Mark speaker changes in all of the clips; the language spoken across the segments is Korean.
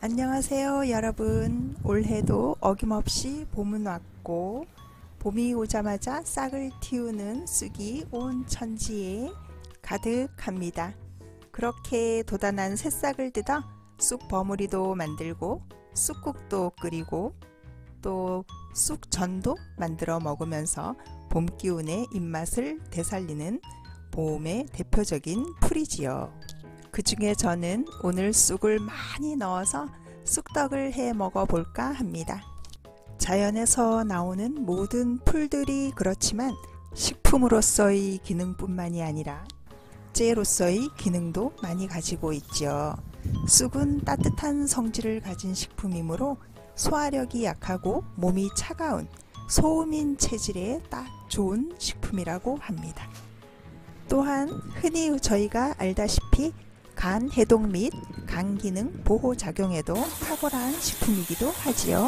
Speaker 1: 안녕하세요 여러분. 올해도 어김없이 봄은 왔고 봄이 오자마자 싹을 틔우는 쑥이 온 천지에 가득합니다. 그렇게 돋아난 새싹을 뜯어 쑥 버무리도 만들고 쑥국도 끓이고 또 쑥전도 만들어 먹으면서 봄 기운의 입맛을 되살리는 봄의 대표적인 풀이지요. 그 중에 저는 오늘 쑥을 많이 넣어서 쑥떡을 해 먹어볼까 합니다. 자연에서 나오는 모든 풀들이 그렇지만 식품으로서의 기능뿐만이 아니라 째로서의 기능도 많이 가지고 있죠. 쑥은 따뜻한 성질을 가진 식품이므로 소화력이 약하고 몸이 차가운 소음인 체질에 딱 좋은 식품이라고 합니다. 또한 흔히 저희가 알다시피 간 해독 및 간 기능 보호 작용에도 탁월한 식품이기도 하지요.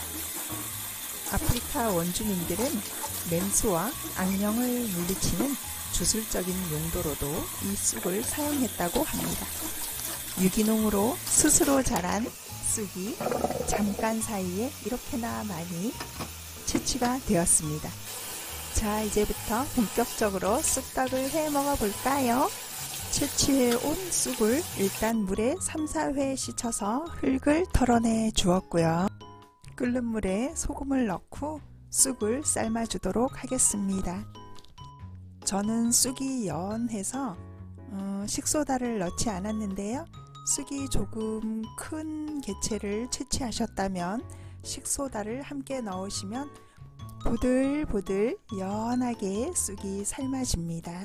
Speaker 1: 아프리카 원주민들은 맹수와 악령을 물리치는 주술적인 용도로도 이 쑥을 사용했다고 합니다. 유기농으로 스스로 자란 쑥이 잠깐 사이에 이렇게나 많이 채취가 되었습니다. 자, 이제부터 본격적으로 쑥떡을 해 먹어 볼까요? 채취해 온 쑥을 일단 물에 3-4회 씻어서 흙을 털어내 주었고요. 끓는 물에 소금을 넣고 쑥을 삶아 주도록 하겠습니다. 저는 쑥이 연해서 식소다를 넣지 않았는데요. 쑥이 조금 큰 개체를 채취하셨다면 식소다를 함께 넣으시면 보들보들 연하게 쑥이 삶아집니다.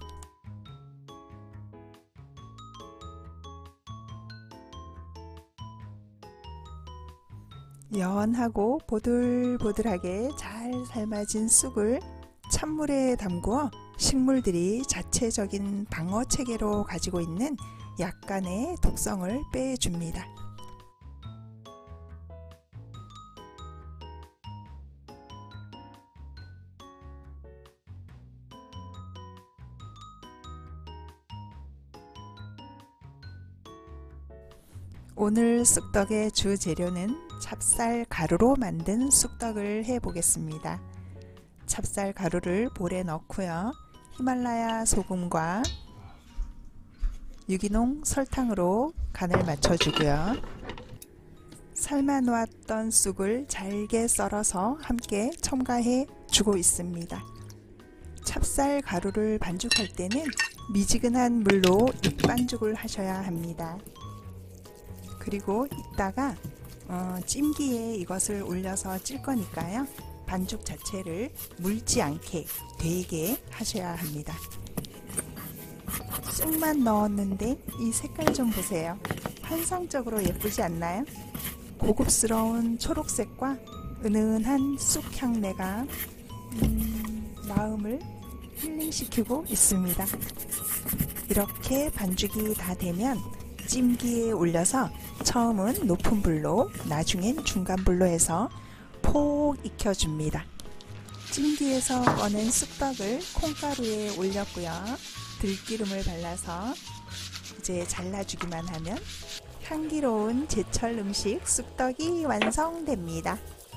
Speaker 1: 연하고 보들보들하게 잘 삶아진 쑥을 찬물에 담그어 식물들이 자체적인 방어 체계로 가지고 있는 약간의 독성을 빼줍니다. 오늘 쑥떡의 주 재료는 찹쌀 가루로 만든 쑥떡을 해 보겠습니다. 찹쌀 가루를 볼에 넣고요. 히말라야 소금과 유기농 설탕으로 간을 맞춰주고요. 삶아 놓았던 쑥을 잘게 썰어서 함께 첨가해 주고 있습니다. sap쌀 가루를 반죽할 때는 미지근한 물로 육반죽을 하셔야 합니다. 그리고 이따가 찜기에 이것을 올려서 찔 거니까요. 반죽 자체를 물지 않게 되게 하셔야 합니다. 쑥만 넣었는데 이 색깔 좀 보세요. 환상적으로 예쁘지 않나요? 고급스러운 초록색과 은은한 쑥 향내가 마음을 힐링시키고 있습니다. 이렇게 반죽이 다 되면 찜기에 올려서 처음은 높은 불로 나중엔 중간 불로 해서 폭 익혀줍니다. 찜기에서 꺼낸 쑥떡을 콩가루에 올렸고요. 들기름을 발라서 이제 잘라주기만 하면 향기로운 제철 음식 쑥떡이 완성됩니다.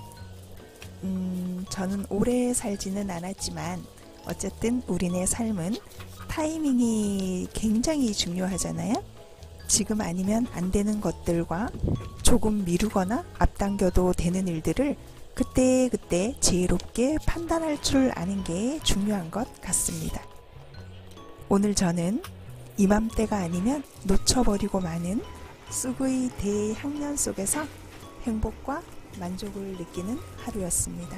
Speaker 1: 저는 오래 살지는 않았지만 어쨌든 우리네 삶은 타이밍이 굉장히 중요하잖아요. 지금 아니면 안 되는 것들과 조금 미루거나 앞당겨도 되는 일들을 그때그때 지혜롭게 판단할 줄 아는 게 중요한 것 같습니다. 오늘 저는 이맘때가 아니면 놓쳐버리고 마는 쑥의 대향연 속에서 행복과 만족을 느끼는 하루였습니다.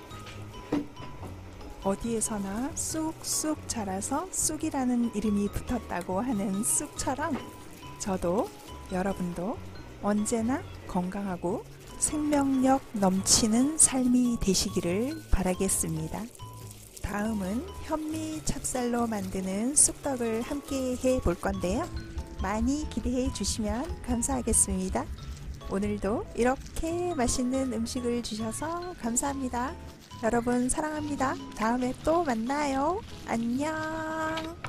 Speaker 1: 어디에서나 쑥쑥 자라서 쑥이라는 이름이 붙었다고 하는 쑥처럼 저도 여러분도 언제나 건강하고 생명력 넘치는 삶이 되시기를 바라겠습니다. 다음은 현미 찹쌀로 만드는 쑥떡을 함께 해 볼 건데요. 많이 기대해 주시면 감사하겠습니다. 오늘도 이렇게 맛있는 음식을 주셔서 감사합니다. 여러분 사랑합니다. 다음에 또 만나요. 안녕.